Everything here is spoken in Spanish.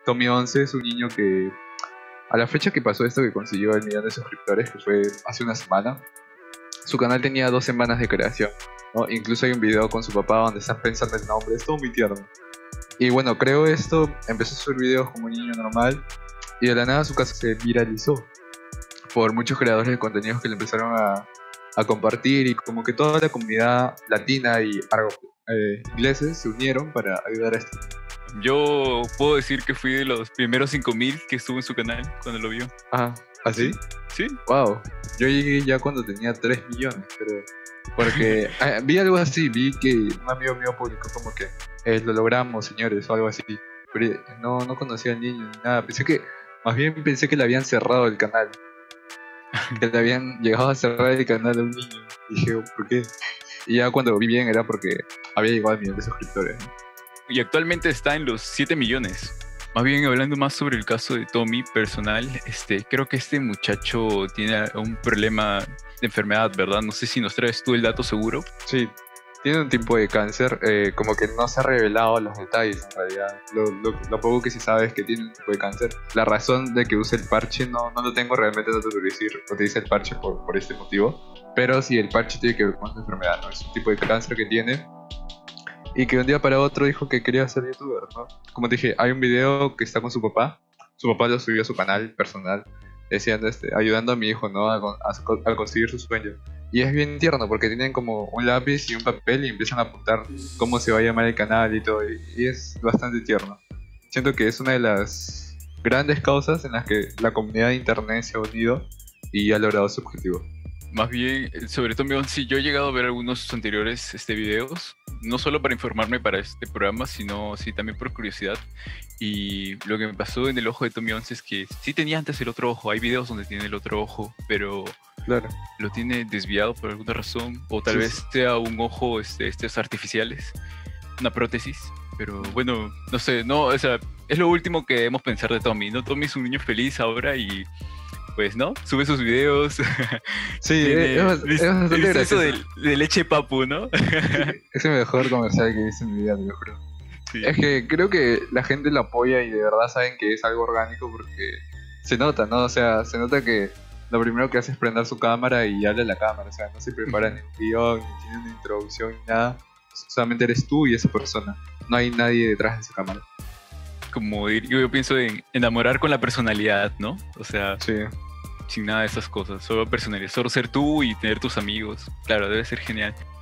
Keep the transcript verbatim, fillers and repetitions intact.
Tommy once es un niño que, a la fecha que pasó esto, que consiguió el millón de suscriptores, que fue hace una semana, su canal tenía dos semanas de creación, ¿no? Incluso hay un video con su papá donde están pensando el nombre, es todo muy tierno. Y bueno, creo esto, empezó a subir videos como un niño normal, y de la nada su caso se viralizó por muchos creadores de contenidos que le empezaron a, a compartir, y como que toda la comunidad latina y algo, eh, ingleses se unieron para ayudar a esto. Yo puedo decir que fui de los primeros cinco mil que estuvo en su canal cuando lo vio. Ah, ¿así? Sí. Wow, yo llegué ya cuando tenía tres millones, creo. Porque eh, vi algo así, vi que un amigo mío publicó como que eh, lo logramos, señores, o algo así. Pero no, no conocía al niño ni nada. Pensé que, más bien pensé que le habían cerrado el canal. Que le habían llegado a cerrar el canal a un niño. Y dije, ¿por qué? Y ya cuando vi bien era porque había llegado al millón de suscriptores, ¿no? Y actualmente está en los siete millones. Más bien, hablando más sobre el caso de Tommy personal, este, creo que este muchacho tiene un problema de enfermedad, ¿verdad? No sé si nos traes tú el dato seguro. Sí, tiene un tipo de cáncer, eh, como que no se ha revelado los detalles en realidad. Lo, lo, lo poco que se sabe es que tiene un tipo de cáncer. La razón de que use el parche no, no lo tengo realmente, no te lo decir, utiliza el parche por, por este motivo. Pero sí, el parche tiene que ver con esta enfermedad, ¿no? Es un tipo de cáncer que tiene. Y que un día para otro dijo que quería ser youtuber, ¿no? Como te dije, hay un video que está con su papá. Su papá lo subió a su canal personal, diciendo, este, ayudando a mi hijo, ¿no? A, a, a conseguir su sueño. Y es bien tierno porque tienen como un lápiz y un papel y empiezan a apuntar cómo se va a llamar el canal y todo. Y, y es bastante tierno. Siento que es una de las grandes causas en las que la comunidad de internet se ha unido y ha logrado su objetivo. Más bien, sobre Tommy once, yo he llegado a ver algunos anteriores este, videos, no solo para informarme para este programa, sino sí, también por curiosidad. Y lo que me pasó en el ojo de Tommy once es que sí tenía antes el otro ojo. Hay videos donde tiene el otro ojo, pero claro, lo tiene desviado por alguna razón. O tal sí, vez sí. sea un ojo este, estos artificiales, una prótesis. Pero bueno, no sé, no, o sea, es lo último que debemos pensar de Tommy, ¿no? Tommy es un niño feliz ahora y... pues, ¿no? Sube sus videos. Sí, Tiene, es, es, es bastante es eso gracioso. de, de leche papu, ¿no? Es el mejor comercial que he visto en mi vida, te lo juro. Sí. Es que creo que la gente lo apoya y de verdad saben que es algo orgánico porque se nota, ¿no? O sea, se nota que lo primero que hace es prender su cámara y habla a la cámara. O sea, no se prepara ni un guión, ni tiene una introducción, ni nada. Solamente eres tú y esa persona. No hay nadie detrás de esa cámara. Como ir- yo pienso en enamorar con la personalidad, ¿no? O sea, Sí. sin nada de esas cosas. Solo personalidad, solo ser tú y tener tus amigos. Claro, debe ser genial.